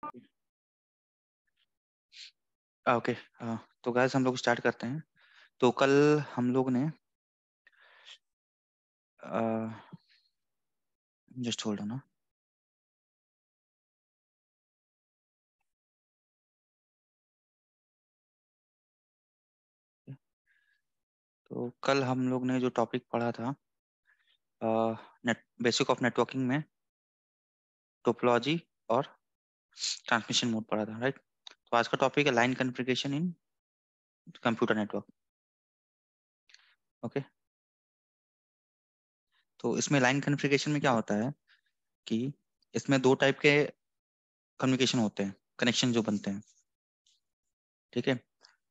Okay. तो guys हम लोग स्टार्ट करते हैं। तो कल हम लोग ने जस्ट होल्ड ऑन ना। तो कल हम लोग ने जो टॉपिक पढ़ा था, नेट बेसिक ऑफ नेटवर्किंग में टोपोलॉजी और ट्रांसमिशन मोड पढ़ा था, राइट। तो आज का टॉपिक है line configuration in computer network. Okay. तो इसमें लाइन कॉन्फ़िगरेशन में क्या होता है कि इसमें दो टाइप के कम्युनिकेशन होते हैं, कनेक्शन जो बनते हैं। ठीक है।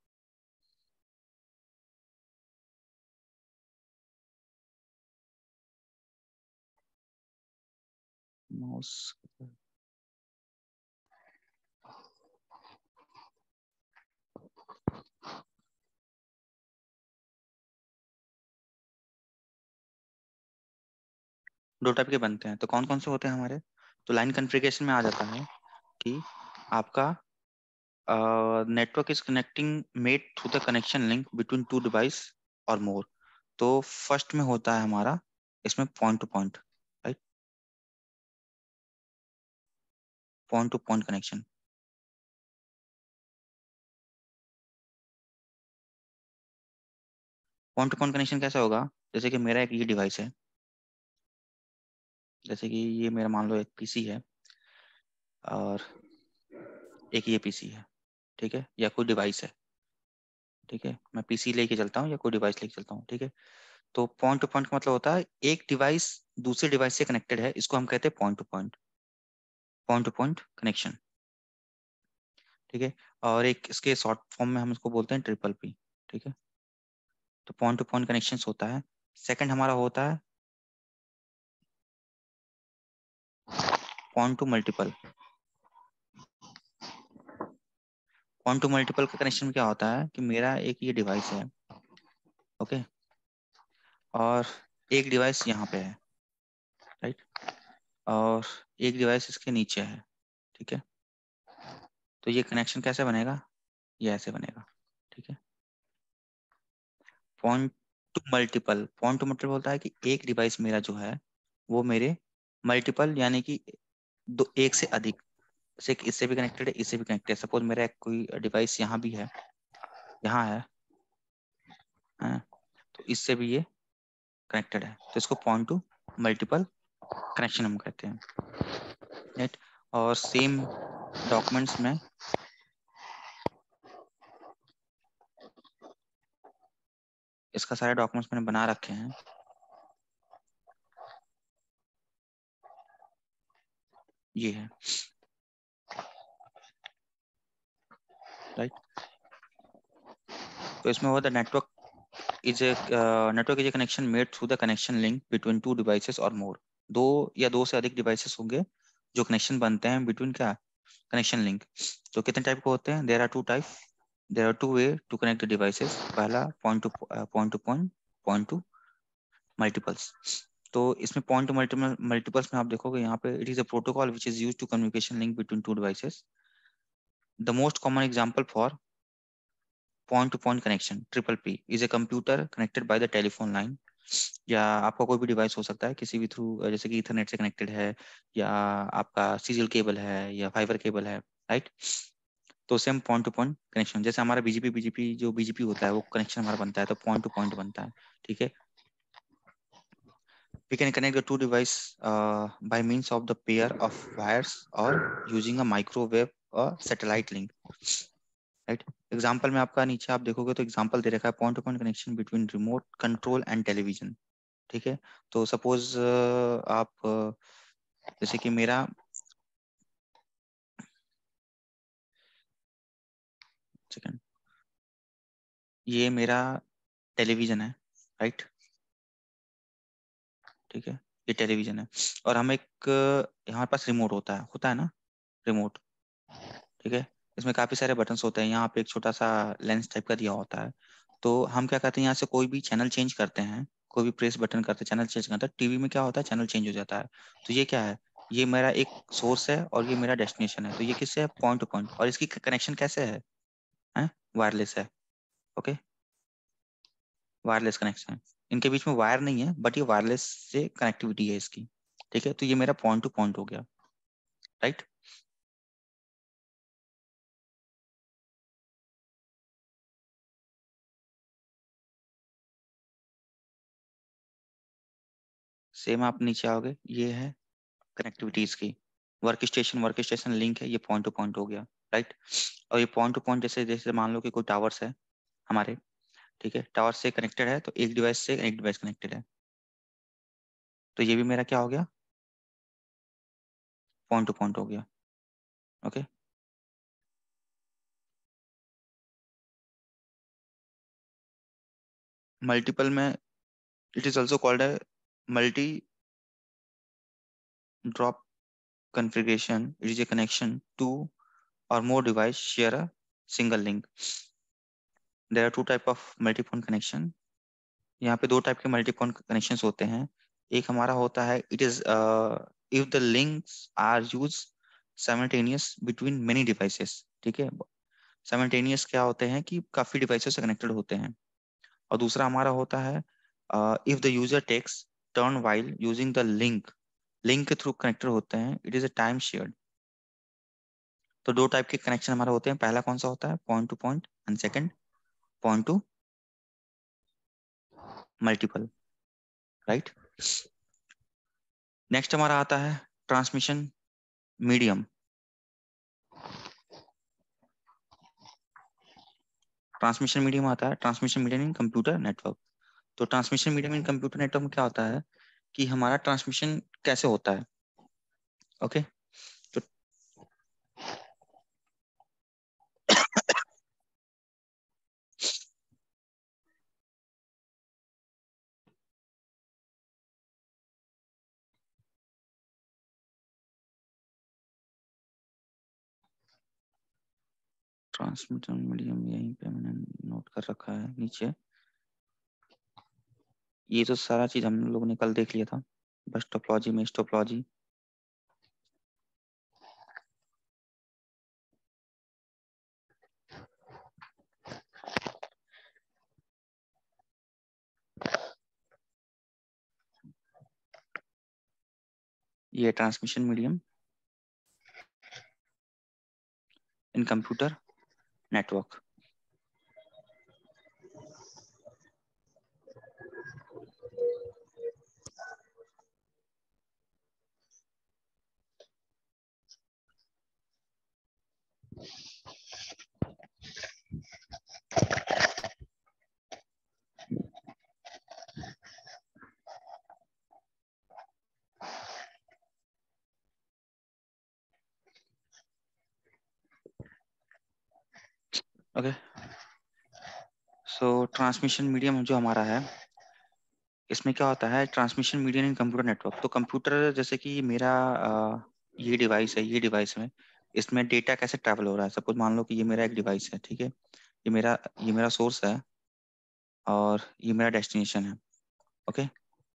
माउस दो टाइप के बनते हैं, तो कौन कौन से होते हैं हमारे। तो लाइन कॉन्फ़िगरेशन में आ जाता है कि आपका network is connecting made through the connection link between two device or more। तो फर्स्ट में होता है हमारा इसमें point to point, right, point to point connection. Point to point connection कैसे होगा, जैसे कि मेरा एक ये डिवाइस है, जैसे कि ये मेरा मान लो एक पीसी है और एक ये पीसी है, ठीक है, या कोई डिवाइस है। ठीक है, मैं पीसी लेके चलता हूँ या कोई डिवाइस लेके चलता हूँ। ठीक है। तो पॉइंट टू पॉइंट का मतलब होता है एक डिवाइस दूसरे डिवाइस से कनेक्टेड है, इसको हम कहते हैं पॉइंट टू पॉइंट कनेक्शन। ठीक है। और एक इसके शॉर्ट फॉर्म में हम इसको बोलते हैं ट्रिपल पी। ठीक है। तो पॉइंट टू पॉइंट कनेक्शन होता है। सेकंड हमारा होता है point to multiple. Point to multiple का कनेक्शन क्या होता है कि मेरा एक ये डिवाइस है, ओके, और एक डिवाइस यहाँ पे है, राइट, और एक डिवाइस इसके नीचे है। ठीक है। तो ये कनेक्शन कैसे बनेगा, ये ऐसे बनेगा। ठीक है। Point to multiple, point to multiple होता है कि एक डिवाइस मेरा जो है वो मेरे मल्टीपल, यानी कि दो, एक से अधिक से, इससे भी कनेक्टेड है, इससे भी कनेक्टेड है। सपोज मेरा एक कोई डिवाइस यहाँ भी है, यहाँ है, तो इससे भी ये कनेक्टेड है, तो इसको पॉइंट टू मल्टीपल कनेक्शन हम कहते हैं, राइट। और सेम डॉक्यूमेंट्स में इसका सारे डॉक्यूमेंट्स मैंने बना रखे हैं। ये है, राइट। तो इसमें होता है network is a connection made through the connection link between two devices और मोर। दो या दो से अधिक डिवाइसेस होंगे जो कनेक्शन बनते हैं बिटवीन क्या, कनेक्शन लिंक। तो कितने टाइप के होते हैं, there are two ways to connect the devices. पहला point to point, point to multiples. तो इसमें पॉइंट टू मल्टीपल्स में आप देखोगे यहाँ पे it is a protocol which is used to communication link between two devices. The most common example for point to point connection triple P is a computer connected by the telephone line. या आपका कोई भी device हो सकता है किसी भी through, जैसे कि इथरनेट से कनेक्टेड है, या आपका सीरियल केबल है या फाइबर केबल है, राइट। तो same point to point connection, जैसे हमारा बीजीपी जो बीजीपी होता है वो कनेक्शन हमारा बनता है, तो पॉइंट टू पॉइंट बनता है। ठीक है। We can connect the two device by means of the pair of wires or using a microwave or satellite link, right। Example में आपका नीचे आप देखोगे तो एग्जाम्पल दे रखा है point to point connection between remote control and television. ठीक है। तो सपोज आप जैसे कि मेरा सेकंड, ये मेरा टेलीविजन है, राइट। ठीक है, ये टेलीविजन है, और हम एक हमारे पास रिमोट होता है ना, रिमोट। ठीक है। इसमें काफी सारे बटन्स होते हैं, यहाँ पे एक छोटा सा लेंस टाइप का दिया होता है। तो हम क्या करते हैं, यहाँ से कोई भी चैनल चेंज करते हैं, कोई भी प्रेस बटन करते हैं चैनल चेंज करते हैं, टीवी में क्या होता है चैनल चेंज हो जाता है। तो ये क्या है, ये मेरा एक सोर्स है और ये मेरा डेस्टिनेशन है, तो ये किससे है, पॉइंट टू पॉइंट, और इसकी कनेक्शन कैसे है वायरलेस है। ओके, वायरलेस कनेक्शन है, इनके बीच में वायर नहीं है, बट ये वायरलेस से कनेक्टिविटी है इसकी। ठीक है, तो ये मेरा पॉइंट टू पॉइंट हो गया, राइट। सेम आप नीचे आओगे, ये है कनेक्टिविटीज की, वर्क स्टेशन लिंक है, ये पॉइंट टू पॉइंट हो गया, राइट। और ये पॉइंट टू पॉइंट जैसे जैसे मान लो कि कोई टावर्स है हमारे, ठीक है, टावर से कनेक्टेड है, तो एक डिवाइस से एक डिवाइस कनेक्टेड है, तो ये भी मेरा क्या हो गया, पॉइंट टू पॉइंट हो गया। ओके, मल्टीपल में इट इज ऑल्सो कॉल्ड है multi drop configuration. It is a connection. Two or more device share a single link. There are two type of multi-point connection. यहाँ पे दो type के multi-point connections होते हैं। एक हमारा होता है it is if the links are used simultaneous between many devices। ठीक है, simultaneous क्या होते हैं कि काफी devices से connected होते हैं। और दूसरा हमारा होता है if the user takes turn while using the link के थ्रू connected होते हैं, it is a time shared। तो दो टाइप के कनेक्शन हमारे होते हैं, पहला कौन सा होता है, point to point, and second point to multiple, right. Next हमारा आता है ट्रांसमिशन मीडियम। ट्रांसमिशन मीडियम आता है, transmission medium in computer network. तो transmission medium in computer network में क्या होता है कि हमारा ट्रांसमिशन कैसे होता है। ओके, तो ट्रांसमिशन मीडियम यहीं पे मैंने नोट कर रखा है नीचे। ये तो सारा चीज हम लोगों ने कल देख लिया था, बस टोपोलॉजी में टोपोलॉजी। ये transmission medium in computer network. Okay, so transmission medium जो हमारा है, इसमें क्या होता है, transmission medium in computer network. तो कंप्यूटर जैसे कि मेरा ये डिवाइस है, ये डिवाइस में इसमें डेटा कैसे ट्रैवल हो रहा है। सपोज मान लो कि ये मेरा एक डिवाइस है, ठीक है, ये मेरा सोर्स है और ये मेरा डेस्टिनेशन है। ओके,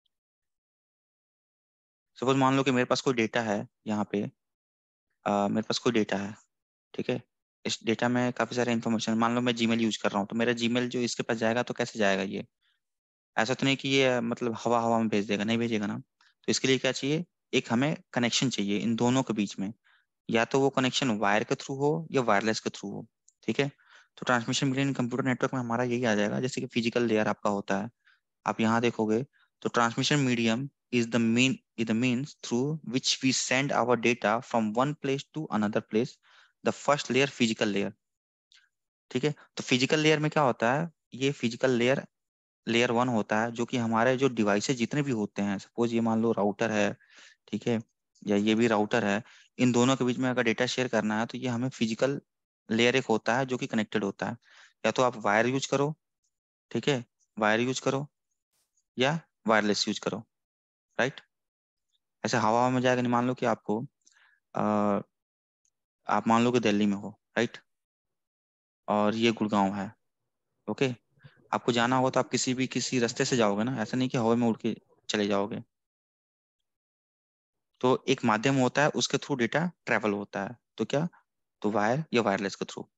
सपोज मान लो कि मेरे पास कोई डेटा है यहाँ पे, मेरे पास कोई डेटा है, ठीक है। इस डेटा में काफी सारे इन्फॉर्मेशन, मान लो मैं जीमेल यूज कर रहा हूँ, तो मेरा जीमेल जो इसके पास जाएगा तो कैसे जाएगा ये, ऐसा तो नहीं कि ये मतलब हवा हवा में भेज देगा, नहीं भेजेगा ना। तो इसके लिए क्या चाहिए, एक हमें कनेक्शन चाहिए इन दोनों के बीच में, या तो वो कनेक्शन वायर के थ्रू हो या वायरलेस के थ्रू हो। ठीक है, तो ट्रांसमिशन मीडियम कंप्यूटर नेटवर्क में हमारा यही आ जाएगा, जैसे कि फिजिकल लेयर आपका होता है, आप यहाँ देखोगे तो transmission medium is the means through which we send our data from one place to another place. The first layer physical layer. ठीक है, तो फिजिकल लेयर में क्या होता है, ये फिजिकल लेयर लेयर वन होता है, जो कि हमारे जो डिवाइसेस जितने भी होते हैं, सपोज ये मान लो राउटर है, ठीक है, या ये भी राउटर है, इन दोनों के बीच में अगर डेटा शेयर करना है तो ये हमें फिजिकल लेयर एक होता है जो कि कनेक्टेड होता है। या तो आप वायर यूज करो, ठीक है, वायर यूज करो, या वायरलेस यूज करो, राइट। ऐसे हवा हवा में जाएगा नहीं, मान लो कि आपको अ, आप मान लो कि दिल्ली में हो, राइट, और ये गुड़गांव है। ओके, आपको जाना होगा तो आप किसी रास्ते से जाओगे ना, ऐसा नहीं कि हवा में उड़ के चले जाओगे। तो एक माध्यम होता है, उसके थ्रू डेटा ट्रेवल होता है, तो क्या, तो वायर या वायरलेस के थ्रू,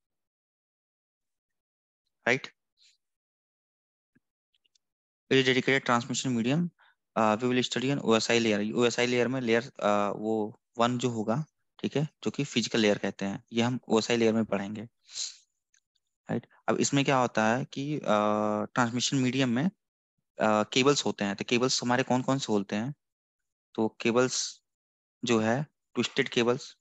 right. It is dedicated transmission medium, we will study on OSI layer. OSI layer में लेयर वो वन जो होगा, ठीक है, जो कि फिजिकल लेयर कहते हैं, ये हम ओएसआई लेयर में पढ़ेंगे, राइट। अब इसमें क्या होता है कि ट्रांसमिशन मीडियम में केबल्स होते हैं, तो केबल्स हमारे कौन कौन से होते हैं, तो केबल्स जो है, twisted cables,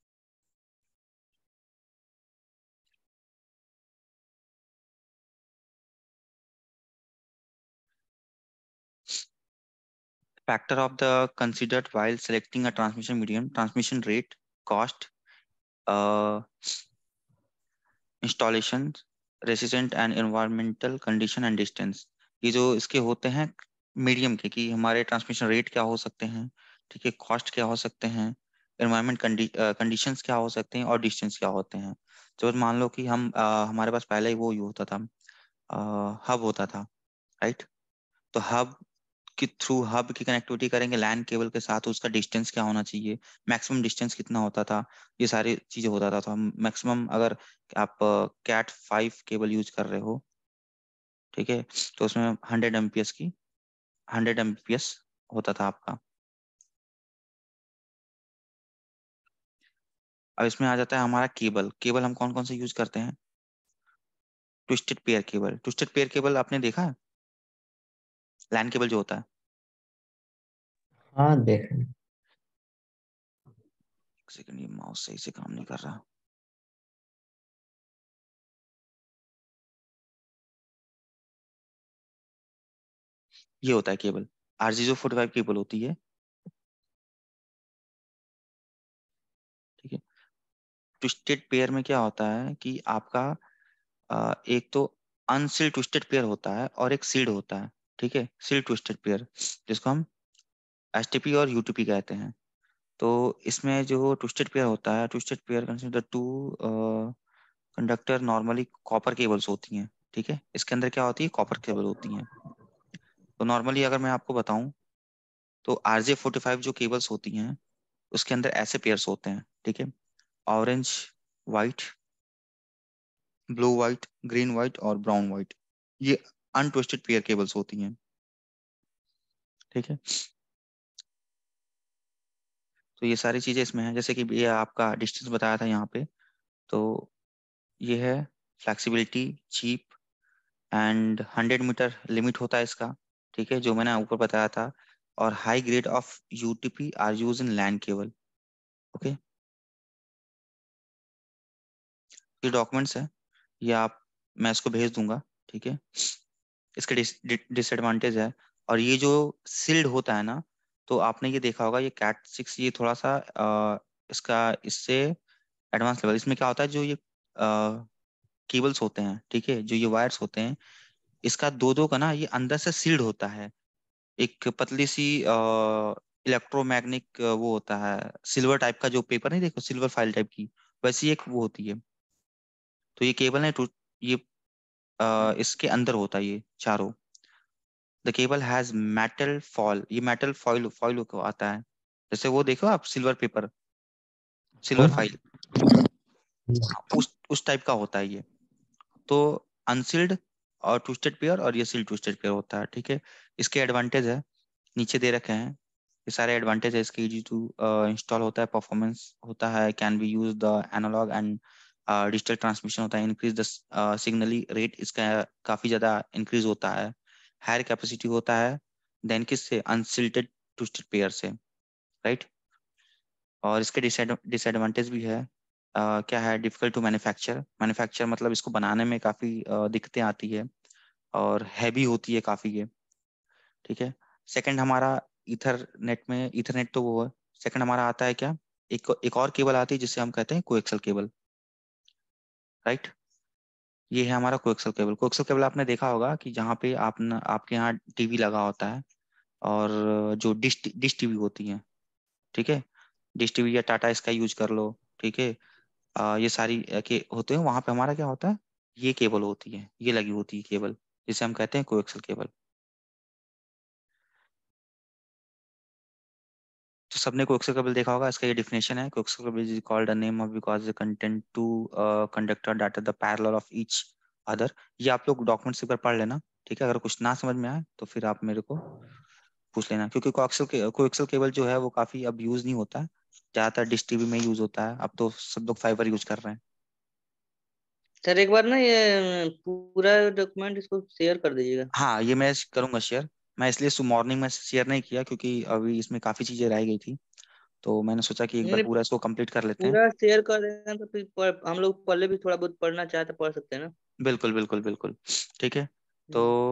factor of the considered while selecting a transmission medium, transmission rate, cost, uh, installation, resistant and environmental condition and distance। ये जो इसके होते हैं मीडियम के, कि हमारे ट्रांसमिशन रेट क्या हो सकते हैं, ठीक है, कॉस्ट क्या हो सकते हैं, एनवायरमेंट कंडीशंस क्या हो सकते हैं, और डिस्टेंस क्या होते हैं। तो मान लो कि हम हमारे पास पहले ही वो ये होता था, हब होता था, राइट। तो हब के थ्रू हब की कनेक्टिविटी करेंगे लैन केबल के साथ, तो उसका डिस्टेंस क्या होना चाहिए, मैक्सिमम डिस्टेंस कितना होता था, ये सारी चीजें होता था। तो हम मैक्सिमम, अगर आप कैट 5 केबल यूज कर रहे हो, ठीक है, तो उसमें 100 एमपीएस की 100 एमपीएस होता था आपका। अब इसमें आ जाता है हमारा केबल। केबल हम कौन कौन से यूज करते हैं, twisted pair cable. Twisted pair cable आपने देखा है, लैन केबल जो होता है। हाँ देखें। एक सेकंड, ये माउस सही से काम नहीं कर रहा। ये होता है केबल, RJ45 केबल होती है, ठीक है। ट्विस्टेड पेयर में क्या होता है कि आपका एक तो अनसील्ड ट्विस्टेड पेयर होता है, और एक सील्ड होता है, ठीक है, सील्ड ट्विस्टेड पेयर, जिसको हम एसटीपी और यूटीपी कहते हैं। तो इसमें जो ट्विस्टेड पेयर होता है, twisted pair consider two conductor normally copper cables होती हैं, ठीक है, इसके अंदर क्या होती है, कॉपर केबल होती हैं। तो नॉर्मली अगर मैं आपको बताऊं, तो RJ45 जो केबल्स होती हैं, उसके अंदर ऐसे पेयर्स होते हैं, ठीक है, orange white, blue white, green white और ब्राउन वाइट, ये अनट्विस्टेड पेयर केबल्स होती हैं, ठीक है। तो ये सारी चीजें इसमें हैं, जैसे कि ये आपका डिस्टेंस बताया था यहाँ पे, तो ये है flexibility, cheap, and 100 metre limit होता है इसका, ठीक है, जो मैंने ऊपर बताया था। और high grade of UTP are use in LAN cable, okay. ये डॉक्यूमेंट्स है, ये आप, मैं इसको भेज दूंगा, ठीक है। इसके डिसएडवांटेज है। और ये जो सील्ड होता है ना, तो आपने ये देखा होगा, ये कैट 6 ये थोड़ा सा इसका इससे एडवांस लेवल। इसमें क्या होता है, जो ये केबल्स होते हैं, ठीक है, जो ये वायर्स होते हैं, इसका दो दो का ना, ये अंदर से सील्ड होता है। एक पतली सी इलेक्ट्रोमैग्नेटिक वो होता है, सिल्वर टाइप का जो पेपर नहीं, देखो सिल्वर फाइल टाइप की, वैसी एक वो होती है। तो ये केबल है ये इसके अंदर होता है ये चारों। The cable has metal foil, ये मेटल फॉइल फॉइल को आता है, जैसे वो देखो आप सिल्वर पेपर, सिल्वर हाँ। फाइल, उस टाइप का होता है ये। तो अनसील्ड और ट्विस्टेड पेयर, और ये सील्ड ट्विस्टेड पेयर होता है, ठीक है। इसके एडवांटेज है, नीचे दे रखे हैं, ये सारे एडवांटेज है इसके। इजी टू इंस्टॉल होता है, परफॉर्मेंस होता है, can be use the analog and digital transmission होता है, इंक्रीज द सिग्नली रेट इसका काफी ज्यादा इंक्रीज होता है, हायर कैपेसिटी होता है देन किससे, अनसिल्टेड ट्विस्टेड पेयर से, राइट। और इसके डिसएडवांटेज भी है, क्या है, डिफिकल्ट टू मैन्युफैक्चर। मैन्युफैक्चर मतलब इसको बनाने में काफी दिक्कतें आती है, और हैवी होती है काफी ये, ठीक है। सेकंड हमारा ईथरनेट में, ईथरनेट तो वो है। सेकंड हमारा आता है क्या, एक और केबल आती है जिसे हम कहते हैं कोएक्सल केबल, राइट। ये है हमारा कोएक्सल केबल। कोएक्सल केबल आपने देखा होगा कि जहाँ पे आपके यहाँ टीवी लगा होता है, और जो डिश डिश टीवी होती है, ठीक है, डिश टीवी या टाटा स्काई यूज कर लो, ठीक है। ये सारी के होते हैं, वहां पे हमारा क्या होता है, ये केबल होती है, ये लगी होती है केबल, जिसे हम कहते हैं कोएक्सल केबल। तो सबने कोएक्सियल केबल देखा होगा, इसका ये डिफिनेशन है, coaxial cable is called a name of because the content two conductor that is the parallel of each other. ये आप लोग डॉक्यूमेंट्स एक बार पढ़ लेना, ठीक है। अगर कुछ ना समझ में आए तो फिर आप मेरे को पूछ लेना, क्योंकि कोएक्सियल केबल जो है वो काफी अब यूज नहीं होता है, ज्यादातर डिश टीवी में यूज होता है, अब तो सब लोग फाइबर यूज कर रहे हैं। सर एक बार ना ये पूरा डॉक्यूमेंट इसको शेयर कर दीजिएगा। हाँ, ये मैं करूंगा शेयर। मैं इसलिए मॉर्निंग में शेयर नहीं किया क्योंकि अभी इसमें काफी चीजें रह गई थी, तो मैंने सोचा कि एक बार नहीं, पूरा इसको कंप्लीट कर लेते हैं। पूरा शेयर कर देना तो फिर हम लोग पहले भी थोड़ा बहुत पढ़ना चाहे तो पढ़ सकते हैं ना। बिल्कुल बिल्कुल बिल्कुल। ठीक है, तो हम्म।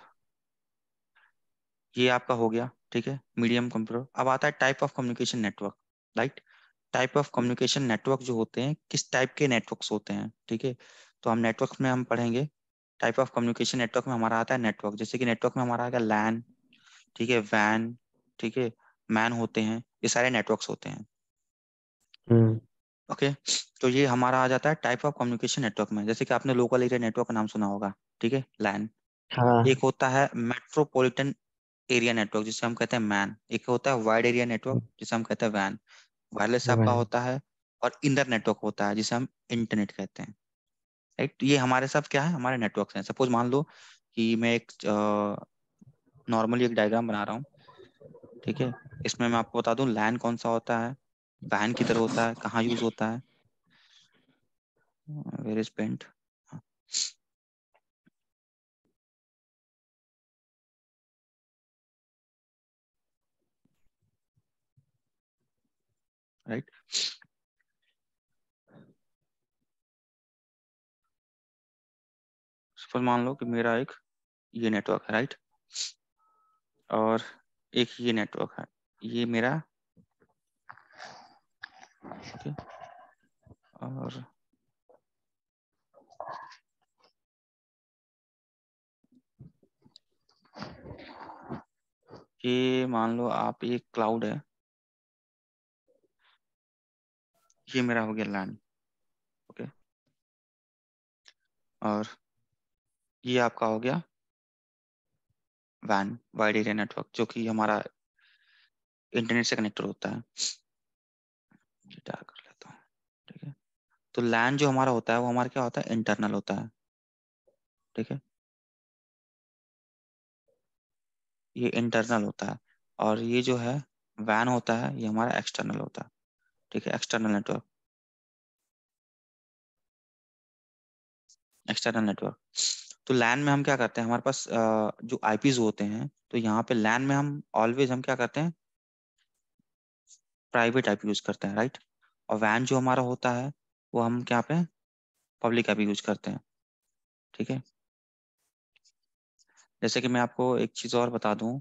ये आपका हो गया, ठीक है, मीडियम कंप्यूटर। अब आता है type of communication network, right. Type of communication network जो होते हैं, किस टाइप के नेटवर्क्स होते हैं, ठीक है। तो हम नेटवर्क में हम पढ़ेंगे, टाइप ऑफ कम्युनिकेशन नेटवर्क में हमारा आता है नेटवर्क, जैसे कि नेटवर्क में हमारा आएगा लैन, ठीक है, वैन, ठीक है, मैन होते हैं, ये सारे नेटवर्क्स होते हैं। हम्म। ओके, तो ये हमारा आ जाता है टाइप ऑफ कम्युनिकेशन नेटवर्क में। जैसे कि आपने लोकल एरिया नेटवर्क का नाम सुना होगा, ठीक है, लैन। एक हाँ। होता है मेट्रोपॉलिटन एरिया नेटवर्क जिसे हम कहते हैं मैन। एक होता है वाइड एरिया नेटवर्क जिसे हम कहते हैं वैन। वायरलेस आपका वैन। होता है। और इनर नेटवर्क होता है जिसे हम इंटरनेट कहते हैं, राइट। ये हमारे सब क्या है, हमारे नेटवर्क्स हैं। सपोज मान लो कि मैं एक नॉर्मली एक डायग्राम बना रहा हूँ, ठीक है। इसमें मैं आपको बता दूं लैन कौन सा होता है, वैन किधर होता है, कहाँ यूज होता है। Where is paint, right. Suppose मान लो कि मेरा एक ये नेटवर्क है, राइट। और एक ये नेटवर्क है, ये मेरा, ओके। और ये मान लो आप एक क्लाउड है, ये मेरा हो गया लैन, ओके। और ये आपका हो गया वैन, वाइड एरिया नेटवर्क, जो कि हमारा इंटरनेट से कनेक्टेड होता है। ये डार्क कर लेता हूँ, ठीक है। तो लैन जो हमारा होता है वो हमारा क्या होता है, इंटरनल होता है, ठीक है। ये इंटरनल होता है। और ये जो है वैन होता है, ये हमारा एक्सटर्नल होता है, ठीक है, एक्सटर्नल नेटवर्क, एक्सटर्नल नेटवर्क। तो लैन में हम क्या करते हैं, हमारे पास जो आईपीज होते हैं, तो यहाँ पे लैन में हम ऑलवेज हम क्या करते हैं, प्राइवेट आईपी यूज करते हैं, राइट। और वैन जो हमारा होता है वो हम क्या पे पब्लिक आईपी यूज करते हैं, ठीक है। जैसे कि मैं आपको एक चीज और बता दूं,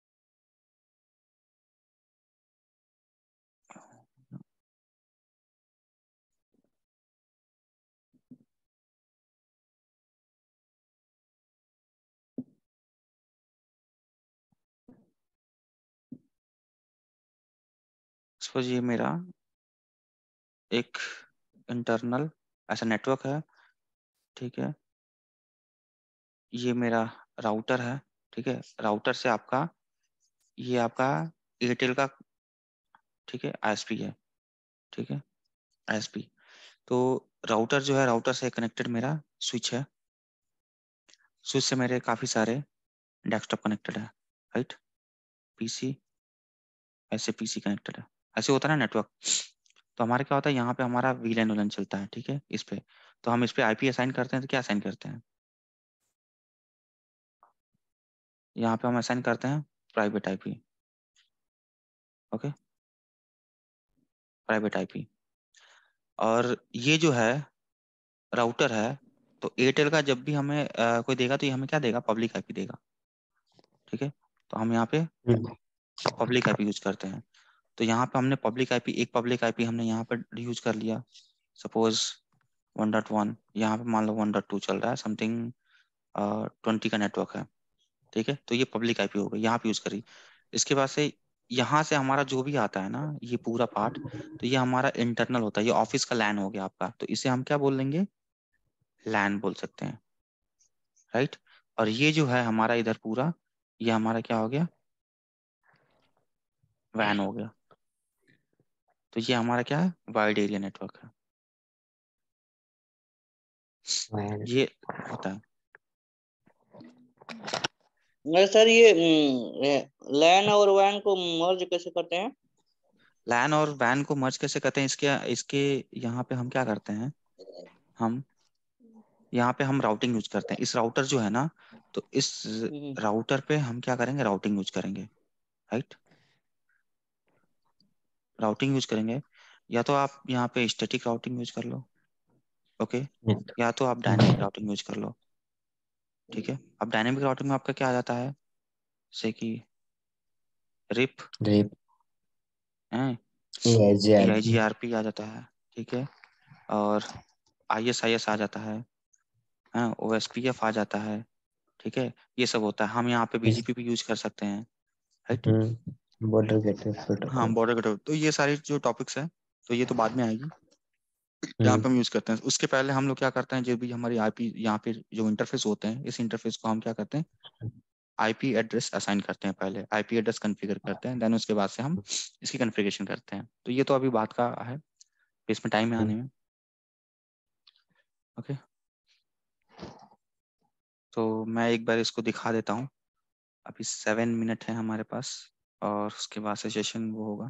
सपोज ये मेरा एक इंटरनल ऐसा नेटवर्क है, ठीक है। ये मेरा राउटर है, ठीक है। राउटर से आपका, ये आपका एयरटेल का, ठीक है, आईएसपी है, ठीक है, आईएसपी। तो राउटर जो है, राउटर से कनेक्टेड मेरा स्विच है, स्विच से मेरे काफी सारे डेस्कटॉप कनेक्टेड है, राइट। पीसी, ऐसे पीसी कनेक्टेड है, ऐसे होता है ना नेटवर्क। तो हमारा क्या होता है, यहाँ पे हमारा वीलैन वुलन चलता है, ठीक है, इस पे। तो हम इस पे आईपी असाइन करते हैं, तो क्या असाइन करते हैं, यहाँ पे हम असाइन करते हैं private IP, okay, private IP. और ये जो है राउटर है, तो एयरटेल का जब भी हमें कोई देगा तो ये हमें क्या देगा, पब्लिक आईपी देगा, ठीक है। तो हम यहाँ पे हम्म। पब्लिक आईपी यूज करते हैं। तो यहाँ पे हमने पब्लिक आईपी, एक पब्लिक आईपी हमने यहाँ पर यूज कर लिया। सपोज 1.1, यहाँ पे मान लो 1.2 चल रहा है, समथिंग 20 का नेटवर्क है, ठीक है। तो ये पब्लिक आईपी हो गई, यहाँ पे यूज करी। इसके बाद से यहाँ से हमारा जो भी आता है ना, ये पूरा पार्ट, तो ये हमारा इंटरनल होता है, ये ऑफिस का लैन हो गया आपका, तो इसे हम क्या बोल लेंगे, लैन बोल सकते हैं, राइट। और ये जो है हमारा इधर पूरा, ये हमारा क्या हो गया, वैन हो गया, तो ये हमारा क्या है, वाइड एरिया नेटवर्क है, WAN। ये होता है। अरे सर ये लैन और वैन को मर्ज कैसे करते हैं? लैन और वैन को मर्ज कैसे करते हैं, इसके इसके यहाँ पे हम क्या करते हैं, हम यहाँ पे हम राउटिंग यूज करते हैं। इस राउटर जो है ना, तो इस हम्म, राउटर पे हम क्या करेंगे, राउटिंग यूज करेंगे, राइट। राउटिंग यूज करेंगे, या तो आप यहाँ पे स्टैटिक राउटिंग यूज कर लो, ओके, या तो आप डायनेमिक राउटिंग यूज कर लो, ठीक है। अब डायनेमिक राउटिंग में आपका क्या आ जाता है, जैसे कि रिप RIP, है, AIGRP। AIGRP आ जाता है, ठीक है, और ISIS आ जाता है, OSPF आ जाता है, ठीक है। ये सब होता है, हम यहाँ पे BGP भी यूज कर सकते हैं, राइट। बॉर्डर गेटवे हाँ, प्रोटोकॉल। बॉर्डर कट, तो ये सारी जो टॉपिक्स है, तो ये तो बाद में आएगी, यहाँ पे हम्म हम यूज करते हैं। उसके पहले हम लोग क्या करते हैं, जो भी हमारी आईपी यहाँ पे जो इंटरफेस होते हैं, इस इंटरफेस को हम क्या करते हैं, आईपी एड्रेस असाइन करते हैं, पहले आईपी एड्रेस कॉन्फ़िगर करते हैं, देन उसके बाद से हम इसकी कॉन्फ़िगरेशन करते हैं। तो ये तो अभी बात का है, इसमें टाइम है आने में, ओके। तो मैं एक बार इसको दिखा देता हूँ, अभी 7 मिनट है हमारे पास, और उसके बाद से सेशन वो होगा।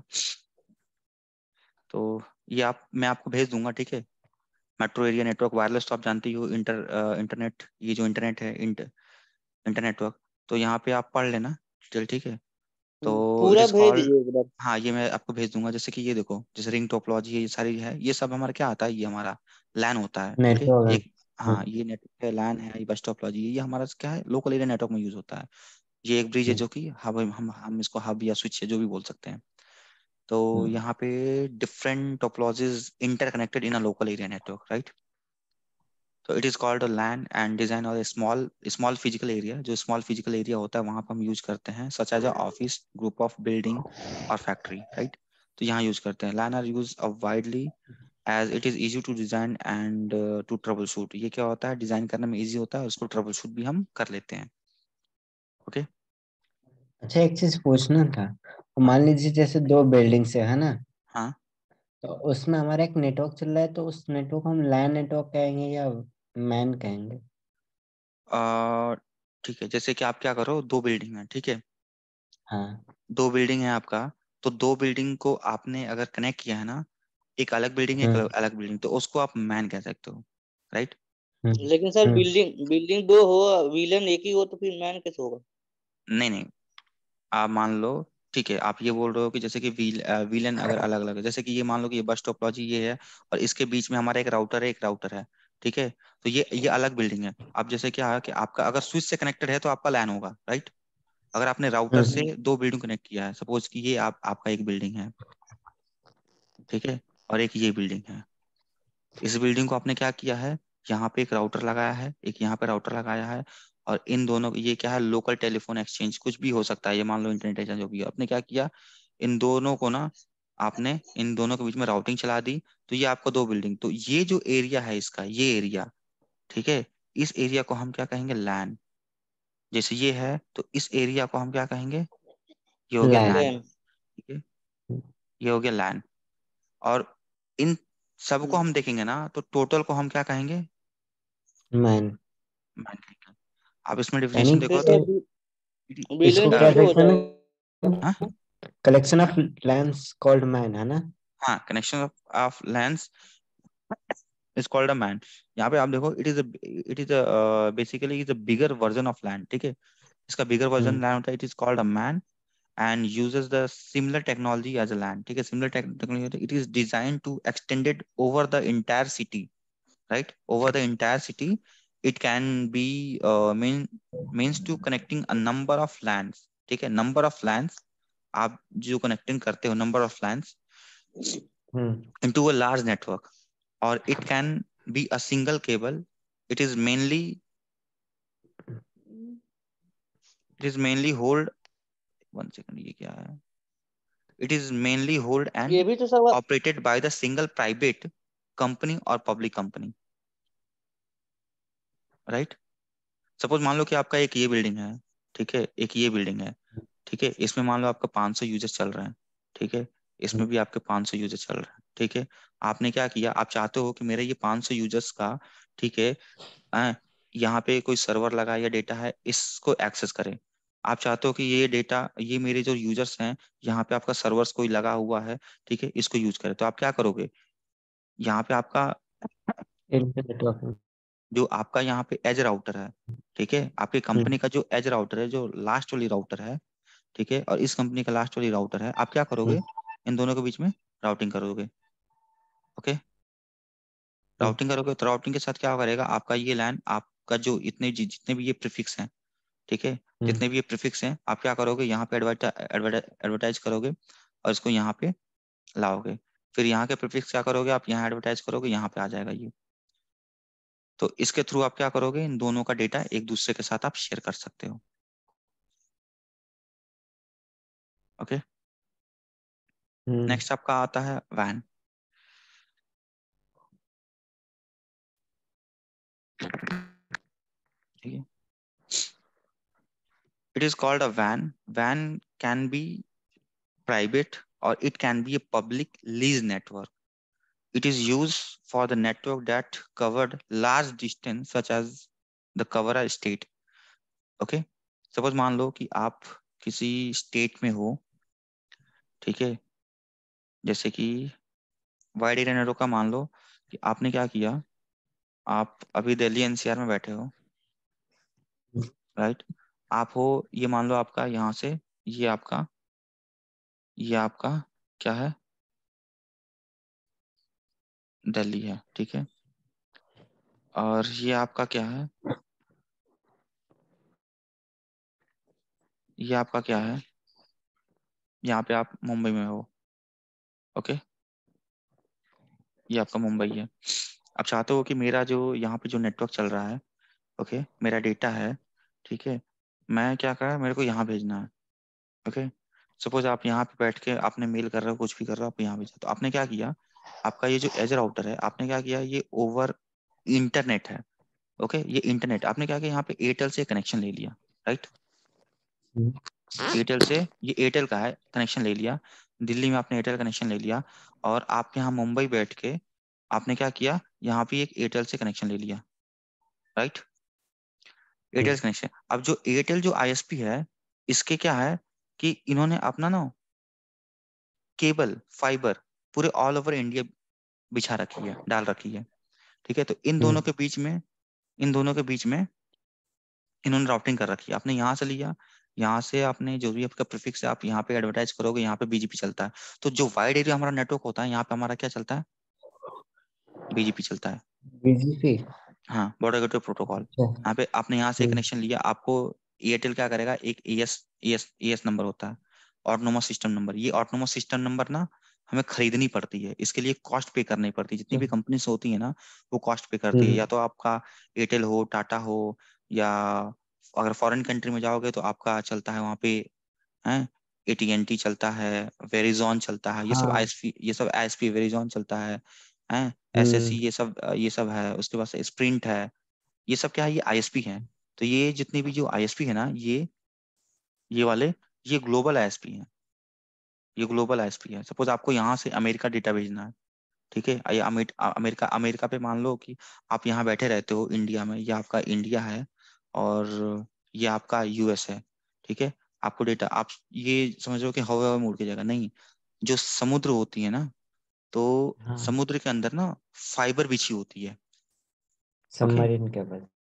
तो ये मैं आपको भेज दूंगा, ठीक है। मेट्रो एरिया नेटवर्क वायरलेस तो आप जानते ही हो, इंटरनेट, ये जो इंटरनेट है, इंटरनेटवर्क, तो यहाँ पे आप पढ़ लेना डिटेल, ठीक है। तो इट पूरा इज भेज कॉल्ड, दीजिए एक बार। हाँ ये मैं आपको भेज दूंगा। जैसे कि ये देखो, जैसे रिंग टोपोलॉजी, ये सारी है, ये सब हमारा क्या आता है, ये हमारा लैन होता है, ठीक है। नेटवर्क। एक, हाँ ये नेटवर्क है, लैन है, ये बस टोपोलॉजी, ये हमारा क्या है, लोकल एरिया नेटवर्क में यूज होता है। ये एक ब्रिज है जो कि हब, हम इसको हब या स्विच है जो भी बोल सकते हैं। तो यहाँ पे different topologies interconnected in a local area network, right. तो it is called a LAN and design और स्मॉल स्मॉल फिजिकल एरिया, जो स्मॉल फिजिकल एरिया होता है वहां पर हम यूज करते हैं, such as a office, group of building और फैक्ट्री, राइट। तो यहाँ यूज करते हैं, LAN are use widely as it is easy to design and to troubleshoot. ये क्या होता है, डिजाइन करने में इजी होता है, उसको ट्रबल शूट भी हम कर लेते हैं, ओके। अच्छा, एक चीज पूछना था। हाँ मान लीजिए जैसे दो बिल्डिंग से है ना, हाँ, तो उसमें हमारा एक नेटवर्क चल रहा है, तो उस नेटवर्क हम लैन नेटवर्क कहेंगे या मैन कहेंगे? ठीक है, जैसे कि आप क्या करो, दो बिल्डिंग है, ठीक है, हाँ। दो बिल्डिंग है आपका, तो दो बिल्डिंग को आपने अगर कनेक्ट किया है ना, एक अलग बिल्डिंग है, एक अलग, हम्म अलग बिल्डिंग, तो उसको आप मैन कह सकते हो, राइट। लेकिन सर हम्म बिल्डिंग बिल्डिंग दो हो, विलन एक ही हो, तो फिर मैन कैसे होगा? नहीं नहीं, आप मान लो, ठीक है, आप ये बोल रहे हो कि जैसे कि विलन अगर अलग अलग है, जैसे कि ये मान लो कि ये बस टोपोलॉजी ये है, और इसके बीच में हमारा एक राउटर है, एक राउटर है, ठीक है। तो ये अलग बिल्डिंग है। अब जैसे क्या है कि आपका अगर स्विच से कनेक्टेड है तो आपका लैन होगा, राइट। अगर आपने राउटर हम्म से दो बिल्डिंग कनेक्ट किया है, सपोज कि ये आपका एक बिल्डिंग है, ठीक है, और एक ये बिल्डिंग है, इस बिल्डिंग को आपने क्या किया है, यहाँ पे एक राउटर लगाया है, एक यहाँ पे राउटर लगाया है, और इन दोनों, ये क्या है, लोकल टेलीफोन एक्सचेंज कुछ भी हो सकता है, ये मान लो इंटरनेट एक्सचेंज जो भी है, आपने क्या किया, इन दोनों को ना, आपने इन दोनों के बीच में राउटिंग चला दी। तो ये आपका दो बिल्डिंग, तो ये जो एरिया है इसका, ये एरिया, ठीक है, इस एरिया को हम क्या कहेंगे, लैन। जैसे ये है, तो इस एरिया को हम क्या कहेंगे, ये हो गया लैन। लैन, लैन। ठीक है, ये हो गया लैन। और इन सबको हम देखेंगे ना, तो टोटल को हम क्या कहेंगे, मैन। मान के, आप इसमें यानी डेफिनेशन देखो फिर तो कि इसको विलन भी कह दो हो सकते हैं जाएगा। ना, collection of LANs called MAN, है ना? हाँ, connection of LANs is called a MAN. यहाँ पे आप देखो, it is basically is a bigger version of LAN, ठीक है। इसका बिगर वर्जन हम्म लैंड होता है, it is called a MAN and uses the similar technology as a LAN, ठीक है, similar technology, it is designed to extended over the entire city, right, over the entire city. It can be means to connecting a number of LANs, ठीक है, number of LANs, आप जो connecting करते हो number of LANs hmm into a large network, or it can be a single cable. it is mainly it is mainly hold, one second, ये क्या है, it is mainly hold ये and भी तो सब operated by the single private company or public company, right. Suppose मान लो कि आपका एक ये बिल्डिंग है, ठीक है, एक ये बिल्डिंग है, ठीक है, इसमें मान लो आपका 500 यूजर्स चल रहे हैं, ठीक है, इसमें भी आपके 500 यूजर चल रहे हैं, ठीक है। आपने क्या किया, आप चाहते हो कि मेरे ये 500 यूजर्स का, ठीक है, यहाँ पे कोई सर्वर लगा या डेटा है इसको एक्सेस करें। आप चाहते हो कि ये डेटा, ये मेरे जो यूजर्स हैं, यहाँ पे आपका सर्वर्स कोई लगा हुआ है, ठीक है, इसको यूज करें। तो आप क्या करोगे, यहाँ पे आपका नेटवर्क। जो आपका यहाँ पे एज राउटर है, ठीक है, आपकी कंपनी का जो एज राउटर है, जो लास्ट वाली राउटर है, ठीक है, और इस कंपनी का लास्ट वाली राउटर है, आप क्या करोगे, इन दोनों के बीच में राउटिंग करोगे। ओके, राउटिंग करोगे तो राउटिंग के साथ क्या करेगा, आपका ये लैन, आपका जो जितने भी ये प्रीफिक्स हैं, ठीक है, जितने भी ये प्रीफिक्स हैं, आप क्या करोगे, यहाँ पे एडवर्टाइज करोगे और इसको यहाँ पे लाओगे। फिर यहाँ के प्रीफिक्स क्या करोगे, आप यहाँ एडवर्टाइज करोगे, यहाँ पे आ जाएगा ये। तो इसके थ्रू आप क्या करोगे, इन दोनों का डेटा एक दूसरे के साथ आप शेयर कर सकते हो। ओके, नेक्स्ट आपका आता है वैन। ठीक है, it is called a van. Van can be private or it can be a public lease network. It is used for the network that covered large distance such as the cover a state. Okay, suppose मान लो कि आप किसी state में हो, ठीक है, जैसे कि वाइड एरिया नेटवर्क का मान लो कि आपने क्या किया, आप अभी दिल्ली एनसीआर में बैठे हो, राइट, आप हो, ये मान लो आपका यहाँ से, ये आपका, ये आपका क्या है, दिल्ली है, ठीक है, और ये आपका क्या है, ये आपका क्या है, यहाँ पे आप मुंबई में हो। ओके, ये आपका मुंबई है। आप चाहते हो कि मेरा जो यहाँ पे जो नेटवर्क चल रहा है, ओके, मेरा डेटा है, ठीक है, मैं क्या करा, मेरे को यहाँ भेजना है। ओके, सपोज आप यहाँ पे बैठ के आपने मेल कर रहे हो, कुछ भी कर रहे हो, आप यहाँ भेजा, तो आपने क्या किया, आपका ये जो एज राउटर है, आपने क्या किया, ये ओवर इंटरनेट है। ओके, ये इंटरनेट आपने क्या किया, यहाँ पे एयरटेल से कनेक्शन ले लिया, राइट, एयरटेल से, ये एयरटेल का है, कनेक्शन ले लिया, दिल्ली में आपने एयरटेल कनेक्शन ले लिया, और आप यहाँ मुंबई बैठ के आपने क्या किया, यहाँ पे एक एयरटेल से कनेक्शन ले लिया, राइट, एयरटेल कनेक्शन। अब जो एयरटेल जो आईएसपी है, इसके क्या है कि इन्होंने अपना ना केबल फाइबर पूरे ऑल ओवर इंडिया बिछा रखी है, डाल रखी है, ठीक है। तो इन दोनों के बीच में, इन दोनों के बीच में इन्होंने राउटिंग कर रखी है। आपने यहाँ से लिया, यहाँ से आपने जो भी आपका प्रीफिक्स है, आप यहाँ पे एडवर्टाइज करोगे, यहाँ पे बीजीपी चलता है। तो जो वाइड एरिया हमारा नेटवर्क होता है, यहाँ पे हमारा क्या चलता है, बीजीपी चलता है। बीजीपी। हाँ, बॉर्डर गेटवे प्रोटोकॉल। यहाँ पे आपने यहाँ से कनेक्शन लिया, आपको एयरटेल क्या करेगा, एक एएस नंबर होता है, ऑटोनोमस सिस्टम नंबर। ये ऑटोनोमस सिस्टम नंबर ना हमें खरीदनी पड़ती है, इसके लिए कॉस्ट पे करनी पड़ती है। जितनी भी कंपनीज होती है ना, वो कॉस्ट पे करती है। या तो आपका एयरटेल हो, टाटा हो, या अगर फॉरेन कंट्री में जाओगे तो आपका चलता है वहाँ पे है, एटीएनटी चलता है, वेरिजॉन चलता है, ये सब हाँ। आईएसपी, ये सब आईएसपी वेरिजॉन चलता है, एसएससी, ये सब है। उसके बाद से स्प्रिंट है, ये सब क्या है, ये आईएसपी है। तो ये जितने भी जो आईएसपी है ना, ये वाले, ये ग्लोबल आईएसपी है, ये ग्लोबल आईएसपी है। सपोज आपको यहाँ से अमेरिका डेटा भेजना है, ठीक है, ये अमेरिका, अमेरिका पे मान लो कि आप यहाँ बैठे रहते हो इंडिया में, ये आपका इंडिया है, और ये आपका यूएस है, ठीक है। आपको डेटा, आप ये समझो कि हवा में उड़ के जाएगा, नहीं, जो समुद्र होती है ना, तो हाँ, समुद्र के अंदर ना फाइबर बिछी होती है। Okay, submarine cable.